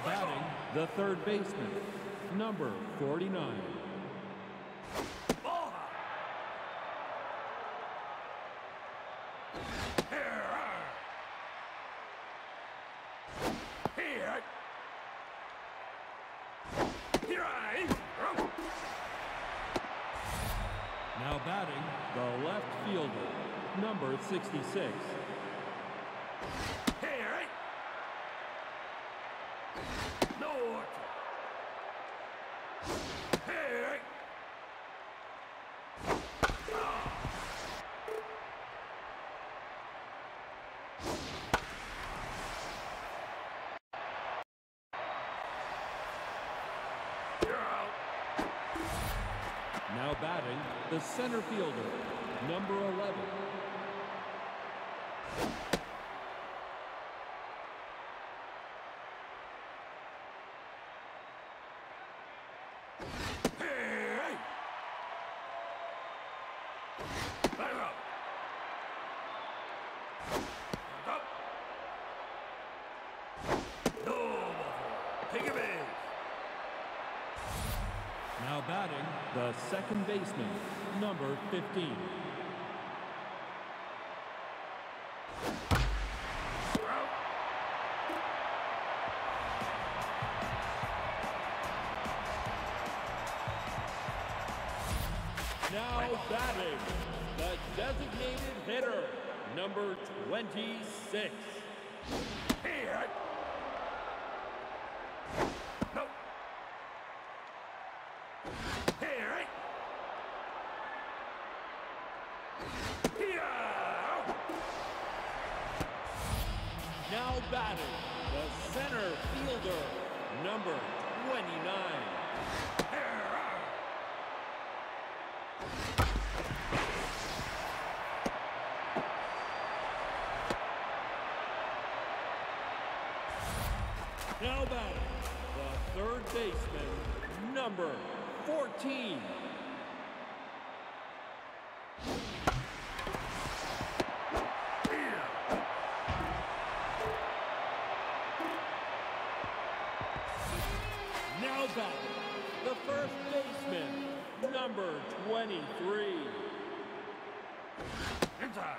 batting, the third baseman, number 49. Now batting, the left fielder, number 66. Now batting, the center fielder, number 11. Now batting, the second baseman, number 15. Now batting, the designated hitter, number 26. Now batting, the center fielder, number 29. Now batting, the third baseman, number 14. Now batting, the first baseman, number 23. Inside.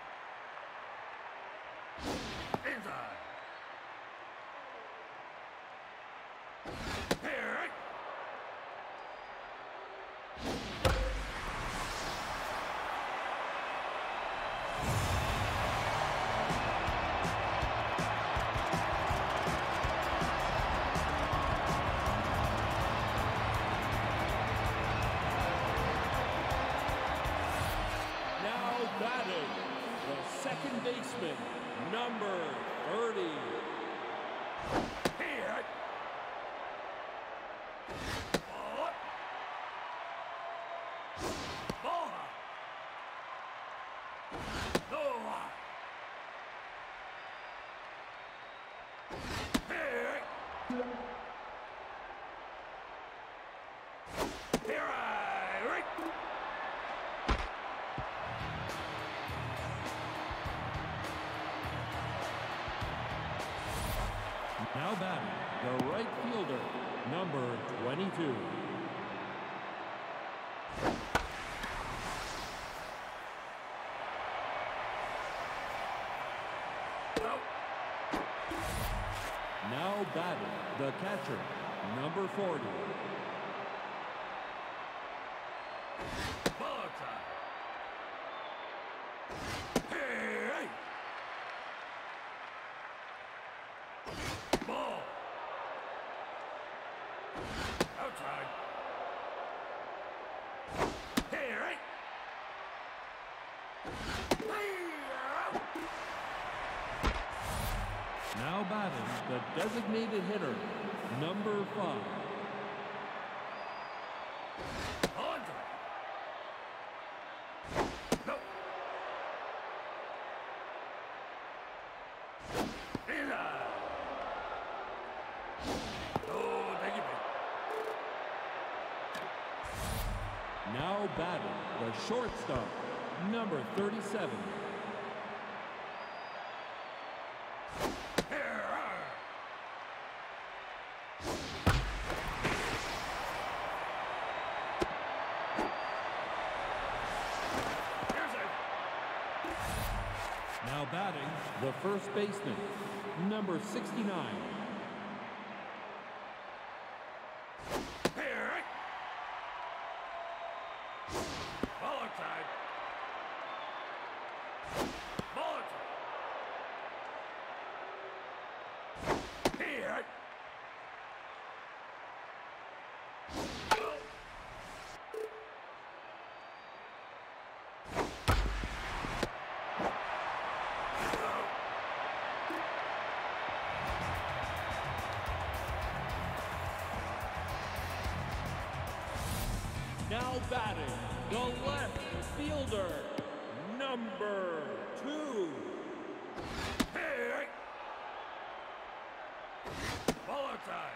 Batting, the second baseman, number 30. Now batting, the right fielder, number 22. Now batting, the catcher, number 40. Now batting, the designated hitter, number 5. Now batting, the shortstop, number 37. Now batting, the first baseman, number 69. Now batting, the left fielder, number 2. Hey! Ball outside.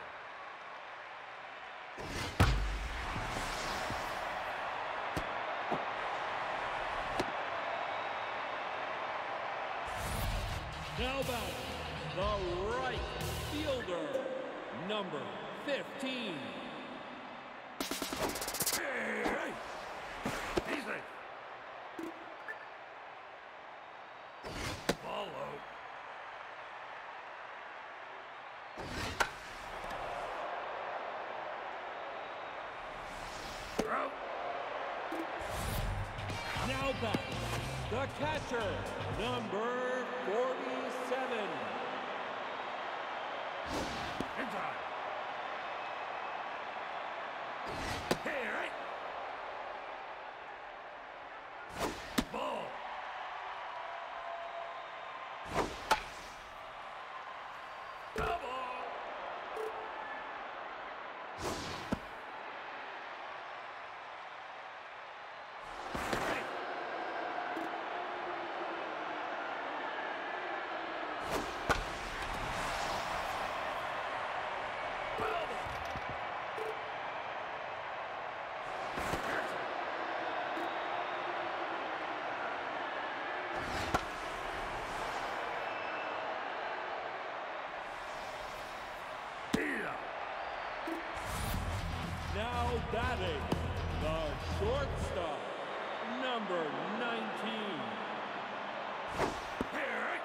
Now batting, the right fielder, number 15. Hey! Easy. Ball out. Throw. Now back, the catcher, number 47. Inside. Hey! Ball. Double. Now batting, the shortstop, number 19. Here.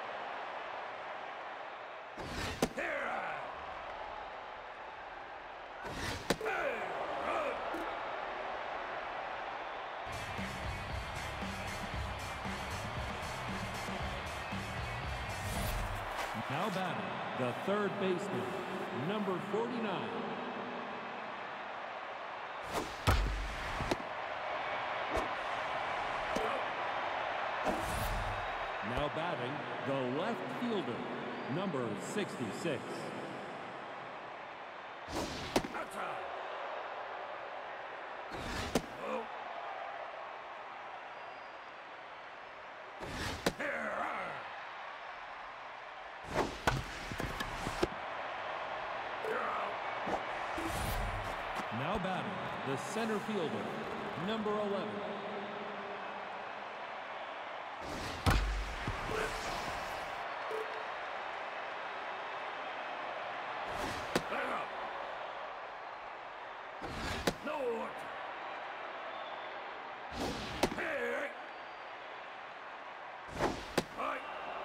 Here. Hey. Now batting, the third baseman, number 49. Now batting, the left fielder, number 66. Outside. Oh. Here. You're out. Now batting, the center fielder, number 11. Back up. No one. Hey. Right.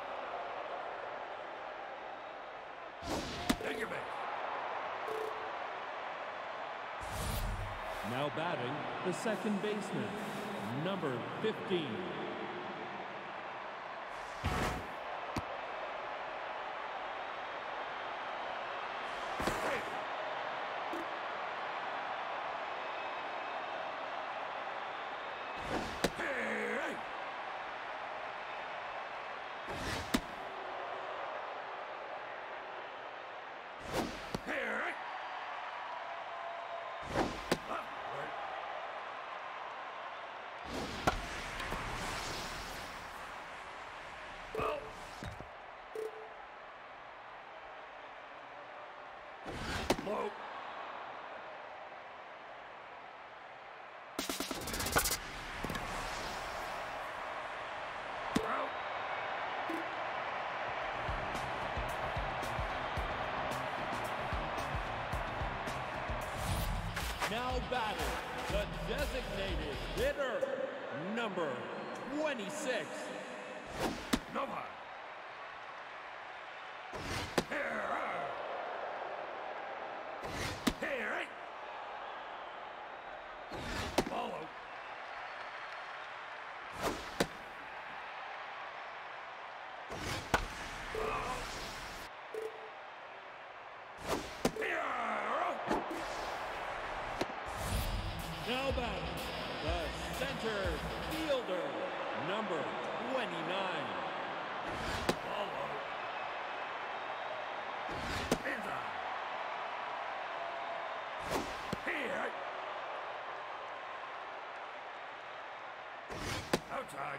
Take your base. Now batting, the second baseman, number 15. Hey. Hey. Here. Up, right. Oh. Low. Out. Now batting, the designated hitter, number 26. Nova. Here. Here. Follow. Now batting, the center fielder, number 29. Follow. Inside. Here. Outside.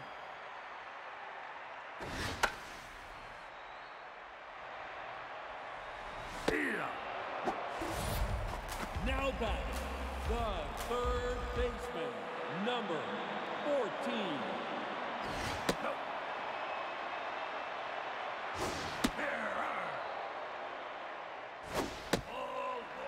Here. Now batting, the third baseman, number 14. No. Here. All low.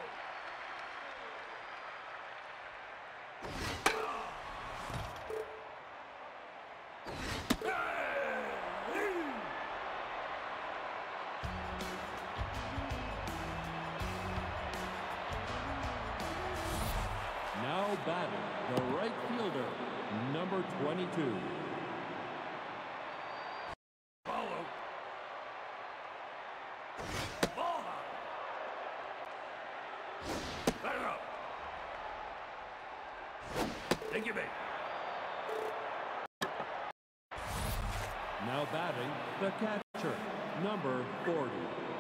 Now batting, the right fielder, number 22. Follow. Ball high. Back up. Take your bait. Now batting, the catcher, number 40.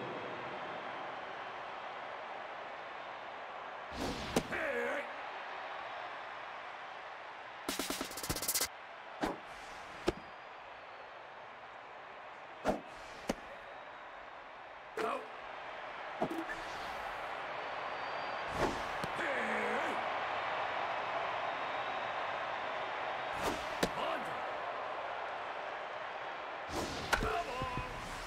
Hey. Go. Hey. On. Come on.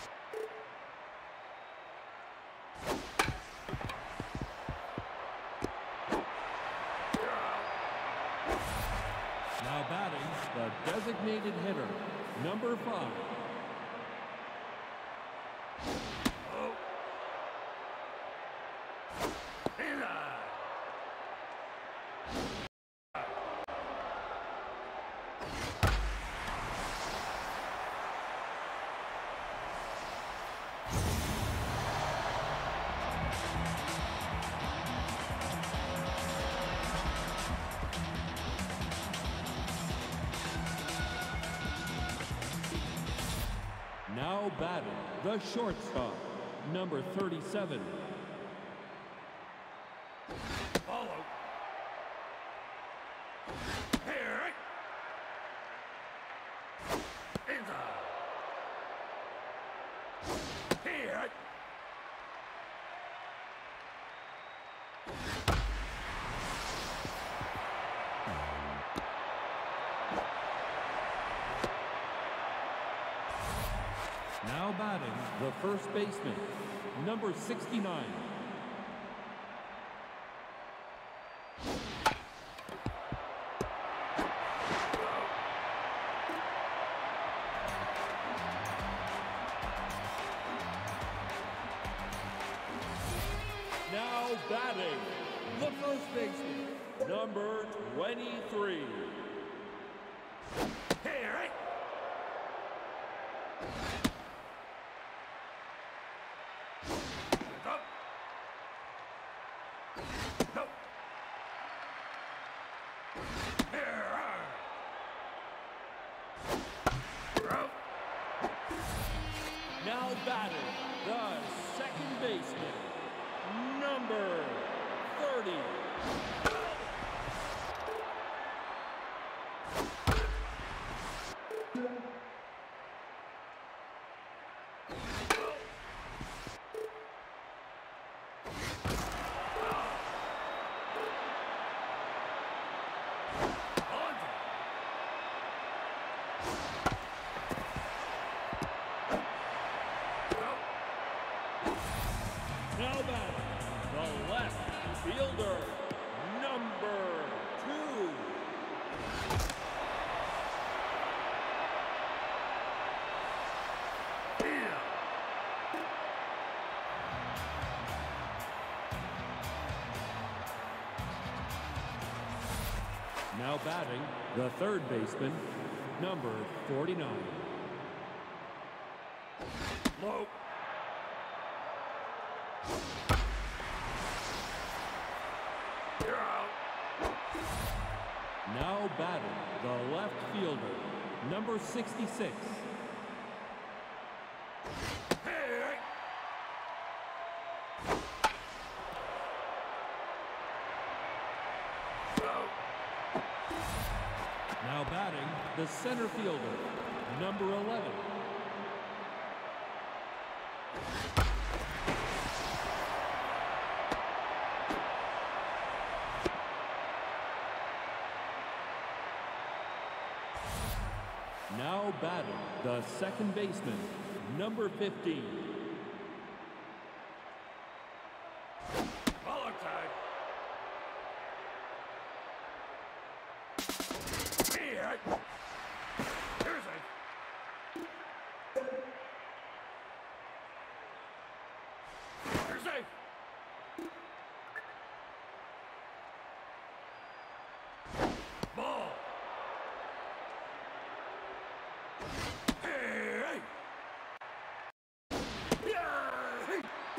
Now batting, the designated hitter, number 5. Oh. Inside. Now batting, the shortstop, number 37. Follow. Here. Inside. Here. Now batting, the first baseman, number 69. Now batting, the first baseman, number 23. Here. Back up. No. Here. Out. Now batting, the second baseman, number 30. Now batting, the left fielder, number 2. Now batting, the third baseman, number 49. Low. You're out. Now batting, the left fielder, number 66. Hey. Low. Now batting, the center fielder, number 11. Now batting, the second baseman, number 15. Ball time. Here. Here's it. You're safe. Ball. Hey. Yeah.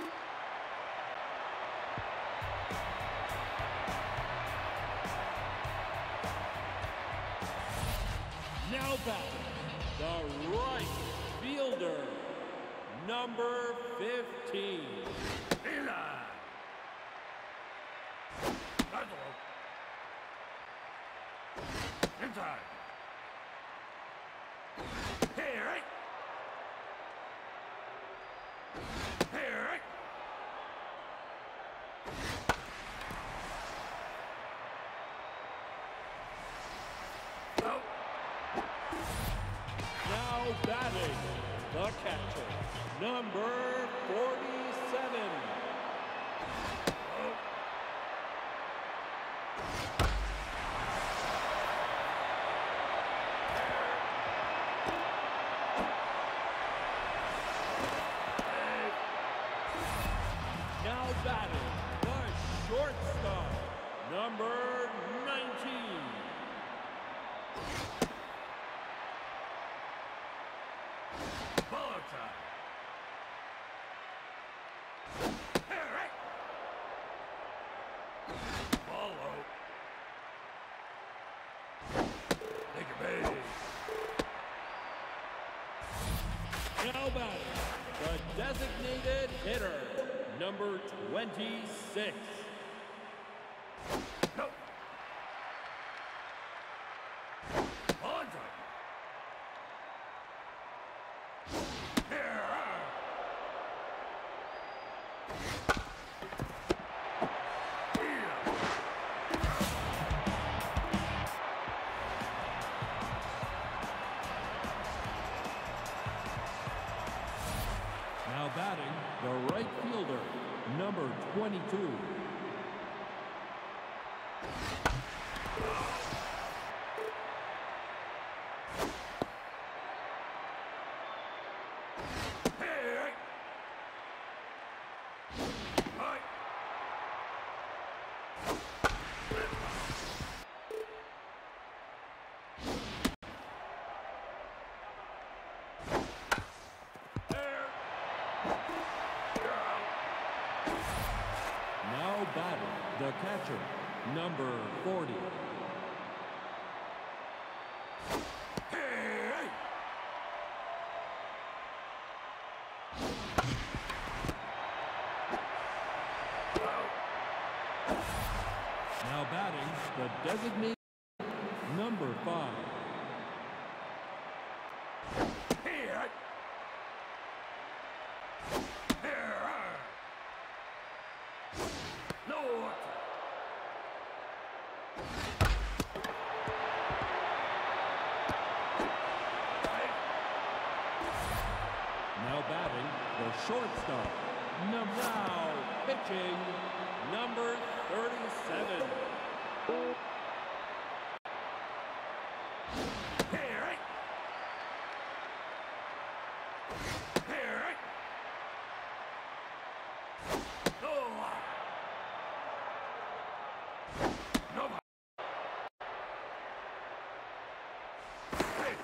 Now batting, the right fielder, number 15. Inside. That's all. Inside. Here, right? Here, right? Oh. Now batting, the catcher, number 47. Oh. Hey. Now batting, the shortstop, number 19. Ball time. Here, right? Ball low. Take your base. Now batting, the designated hitter, number 26. No. On time. Here. Here. Now batting, the right fielder, number 22. Hey. Hi. There. You're out. Now batting, the catcher, number 40. Hey. Now batting, the designated number 5. Here. Here. No. Now batting, the shortstop, now pitching, number 37. Here. Here. No. No. Hey.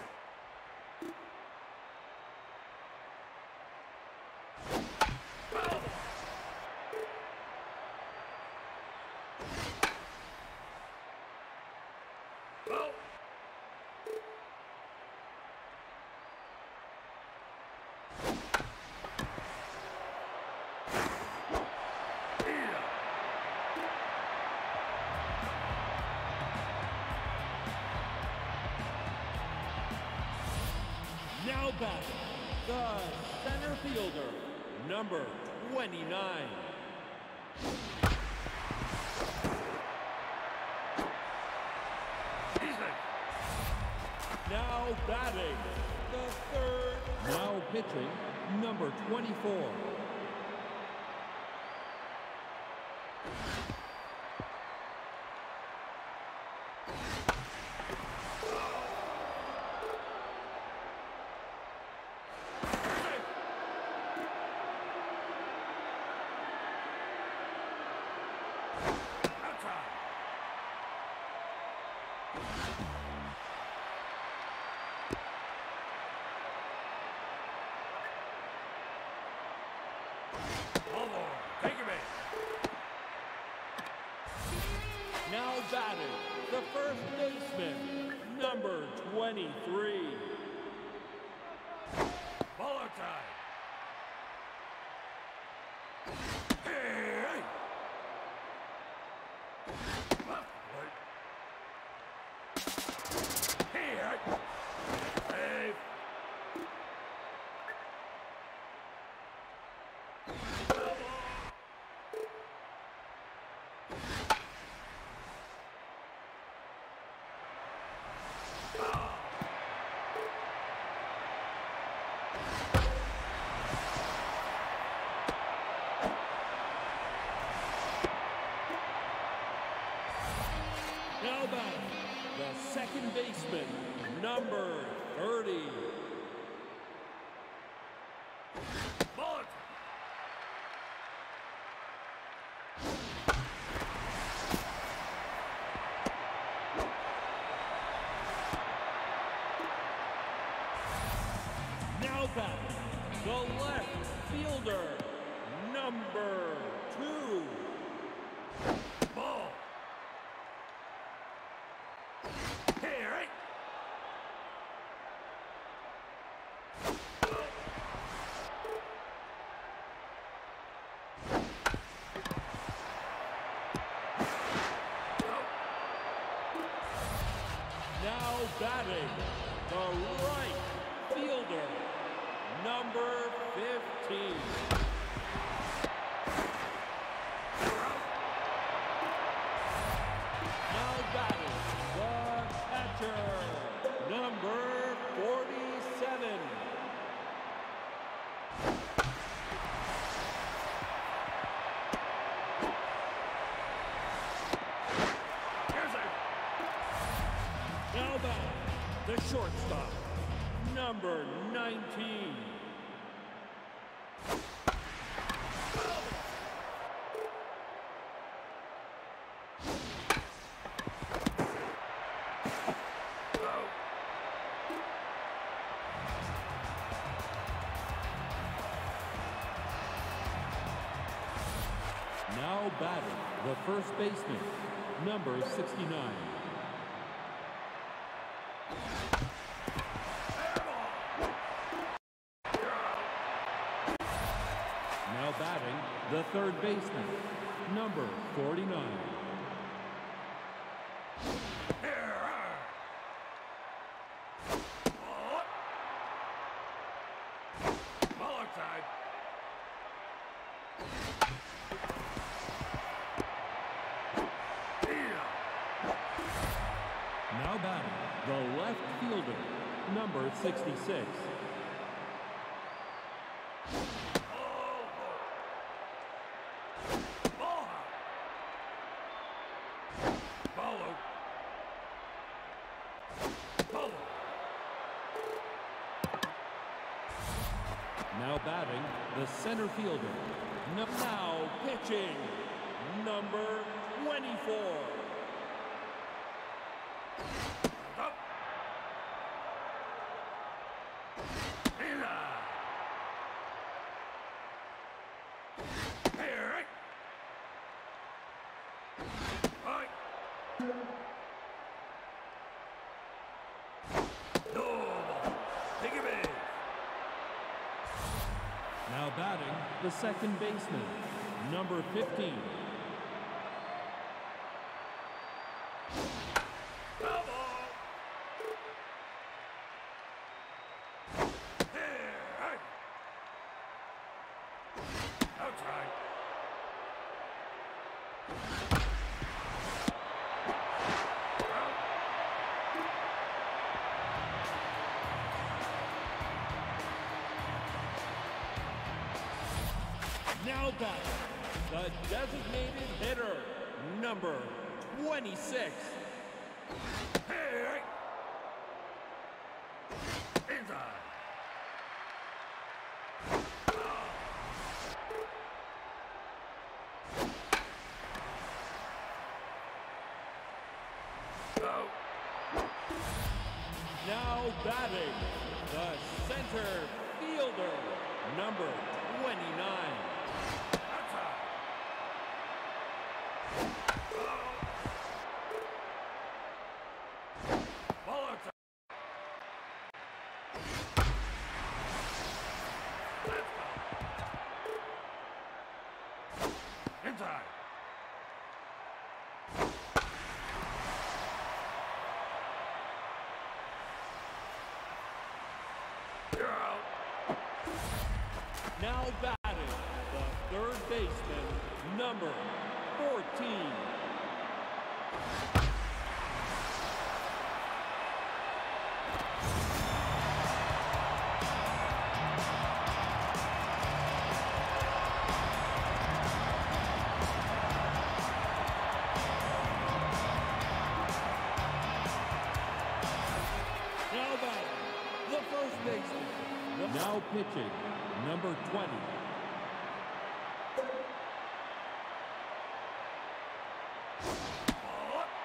Oh. Oh. Now batting, the center fielder, number 29. Now batting, the third. Now pitching, number 24. Take him in. Now batting, the first baseman, number 23. Baller time. Hey. Here. Hey. Now batting, the second baseman, number 30. Baller. Now batting, the left fielder, number 2. Ball. Here. Now batting, the right fielder, number 15. Now batting, the catcher, number 47. Here's a Now batting, the shortstop, number 19. Now batting, the first baseman, number 69. Now batting, the third baseman, number 49. Baller time. Now batting, the left fielder, number 66. Ball. Ball. Now batting, the center fielder. Now pitching, number 24. Up. In. Here, right. Right. No ball. Take it big. Now batting, the second baseman, number 15. Come on. Here, right. Outside. Now batting, the designated hitter, number 26. Hey! Inside! Go! Now batting, the center fielder, number 29. Outside! Ball outside! Let's go! Inside! You're out! Now batting, the third baseman, number 14. Now batting, the first baseman. Now pitching, number 20. Ball up!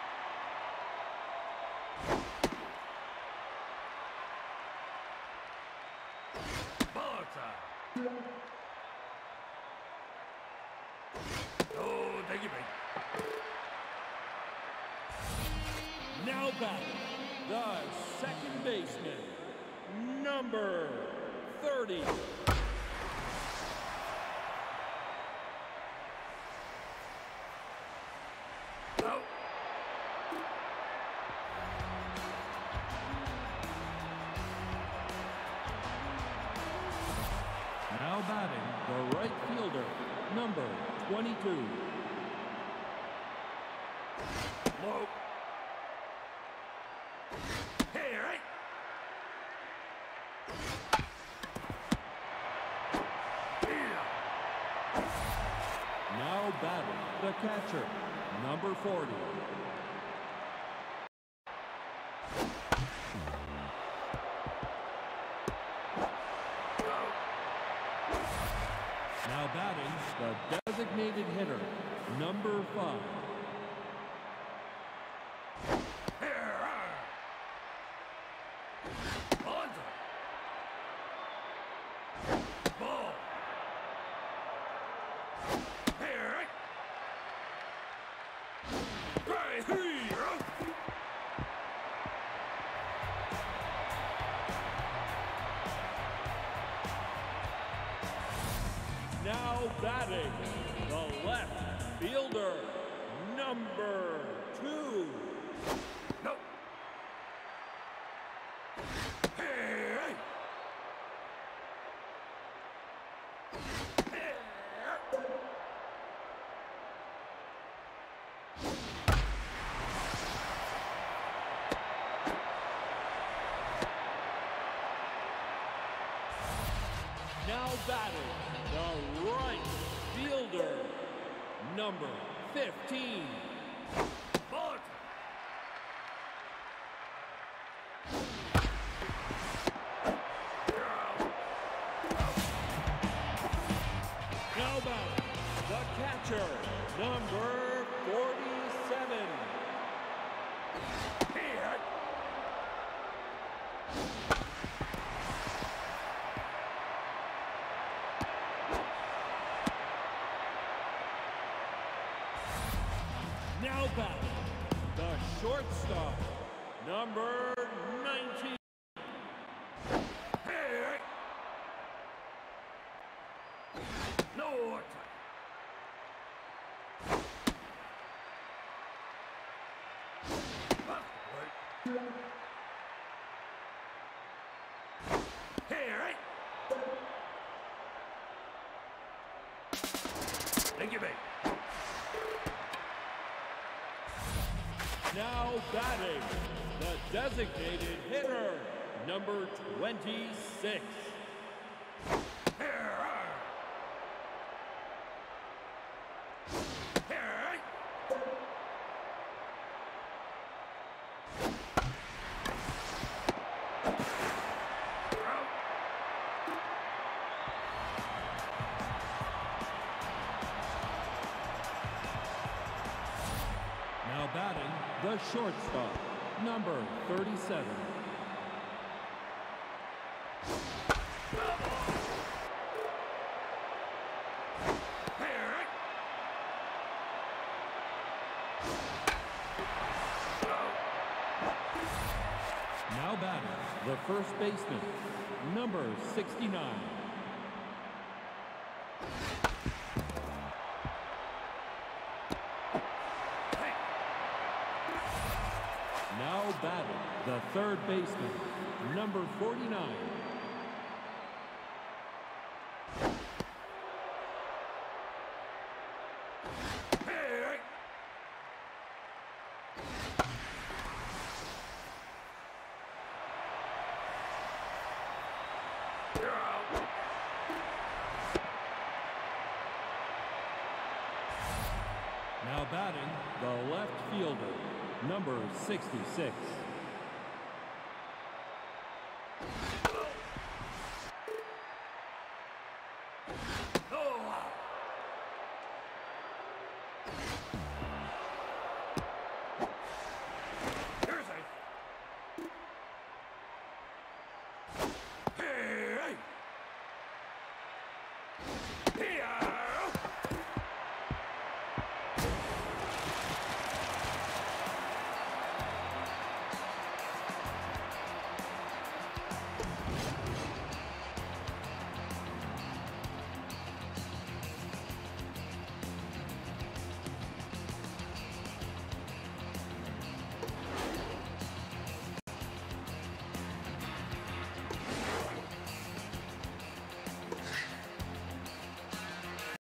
Ball outside! Oh, take it back. Now batting, the second baseman, number 30. Go! Now batting, the right fielder, number 22. Low. Hey, right. Yeah. Now batting, the catcher, number 40. Go. Now batting, the designated hitter, number 5. Here. Ball inside. Ball. Here, right. Right. Here. Now batting, the left fielder, number 2. No. Hey, right. Here. Now batting, the right fielder, number 15. Ball Now batting, the shortstop, number 19. Hey! No time. Hey! Thank you, mate. Now batting, the designated hitter, number 26. Now batting, the shortstop, number 37. Now batting, the first baseman, number 69. Now batting, the third baseman, number 49. Now batting, the left fielder, number 66.